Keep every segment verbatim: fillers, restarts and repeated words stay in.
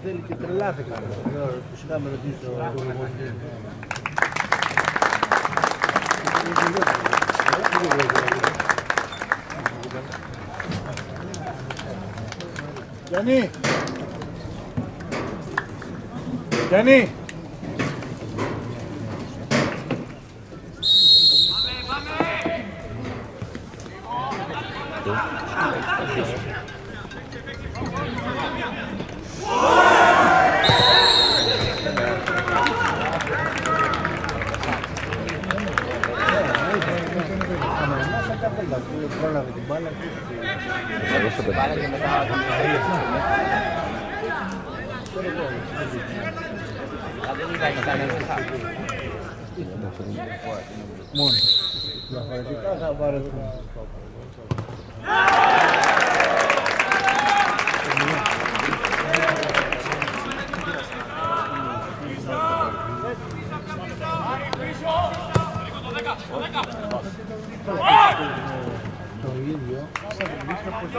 θέλει και τρελάθηκα. Φυσικά με ρωτήσω. Γιάννη! Γιάννη! Πρόλαβε την μπάλα και μετά μόνο διαφορετικά θα βαρεθούν. Το ίδιο θα βρίσκω πως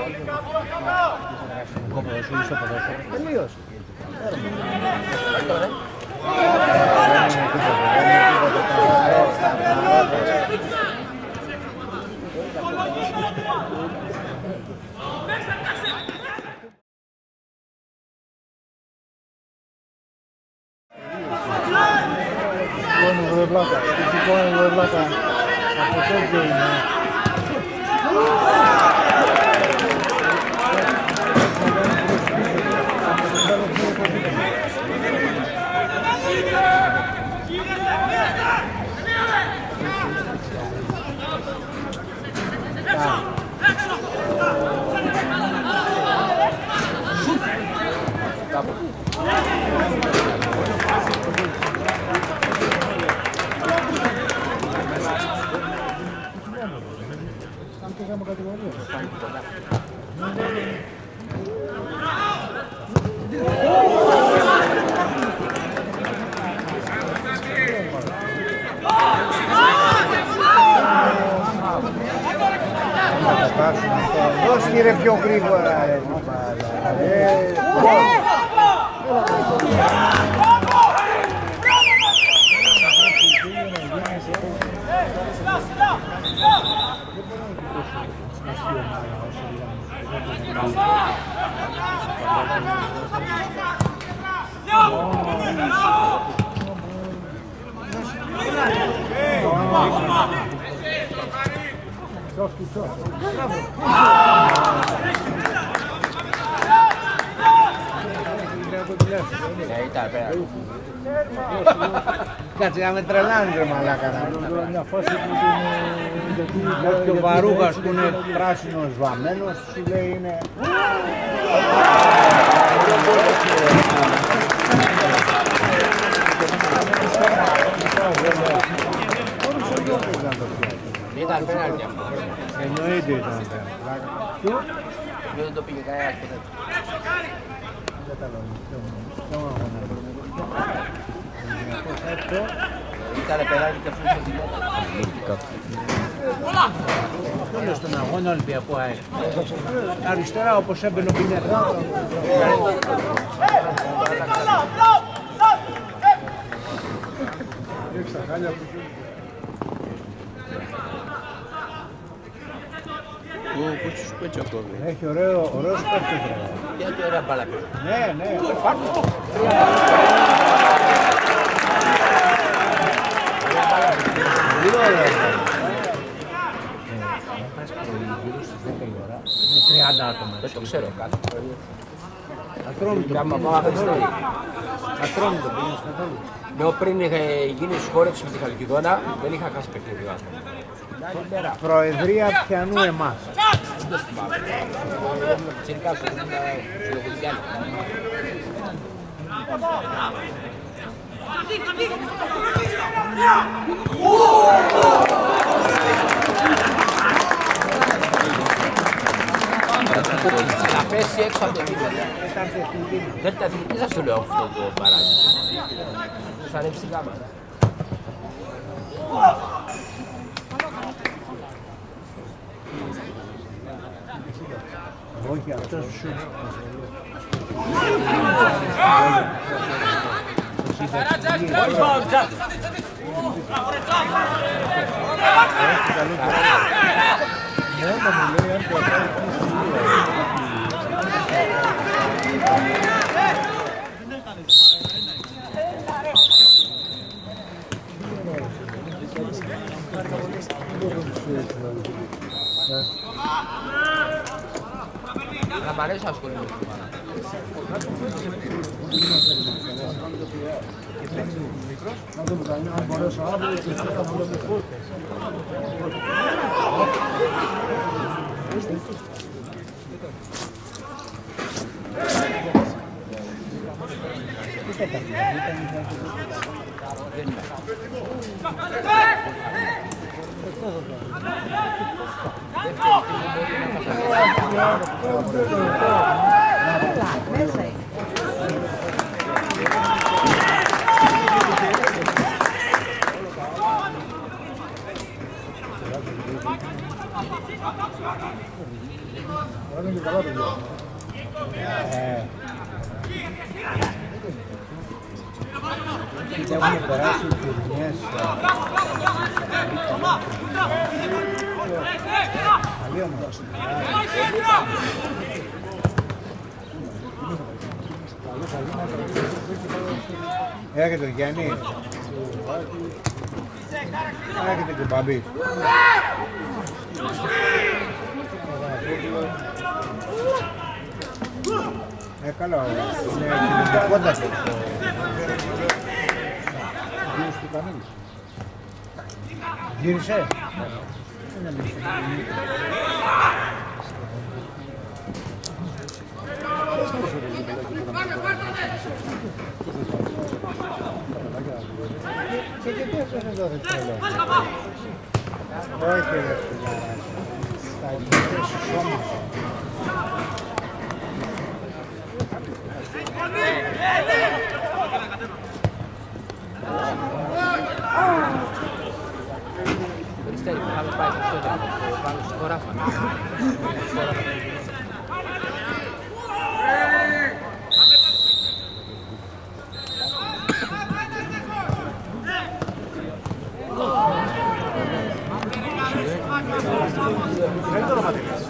εγώ ποδοσφαίρι στο ποδόσφαιρο. Τελείωσε. Σηκώνει βρεβλάκα, σηκώνει βρεβλάκα. Από τέτοιο είναι. Δώσ' ρε πιο γρήγορα ρε. Κάτσε να με τρελάνει ρε μαλάκα. Μια φάση που και ο Βαρούγας που είναι πράσινος βαμμένος σου λέει είναι... Ήταν πέναλτι αυτό. Εννοείται ήταν πέναλτι. Ποιο? Δεν το πήγε κανένας ποτέ. Δεν τα λέω. Ήτανε πέναλτι και αφού είχε δικό. Όλο στον αγώνα Ολυμπιακού ΑΕΚ. Αριστερά όπως έμπαινε ο Πινέτα. Ρίξε τα χάλια που Πού τους πέτσι αυτό. έχει ωραίο, ωραίος παίκτης. Γιατί ωραία μπάλα πέρα. Ναι, ναι. Πολύ ωραία. Έχασε πρωί γύρω στις δέκα η ώρα. Με τριάντα άτομα. Δεν το ξέρω κάτω. Ατρόμητο. Ατρόμητο πήγαινες καθόλου. Λέω πριν είχε γίνει σχόρευση με τη Χαλκιδόνα, δεν είχα χάσει παιχνίδι. Προεδρία πιανού εμάς. Δεν θυμάμαι. Τσιρικά σου, ήμουν Σιλοκουλικιάνη. Να πέσει έξω από το επίπεδο. Δεν τα εθνική σας το λέω αυτό το παράδειγμα. Τους ανέβει στην κάμερα. Όχι, αυτός σου. Να μ' αρέσει να ασχολούμαι. Να δούμε αν μπορέσω αύριο και θα βολευτώ. Έχουν περάσει οι τουρνιές. Καλή ομάδα. Έρχεται τον Γιάννη. Έρχεται και ο Μπαμπής. Ε, καλά, είναι κοινωνικότατο. Γύρισε του Κανέλης. Γύρισε. Και γιατί έφερε εδώ δεξιόλο. Όχι ρε φιλάρα. Θα γίνετε σώμα. Περιστέρι που είχαμε πάει πάνω στο χωράφα. Δεν το ρωματικές.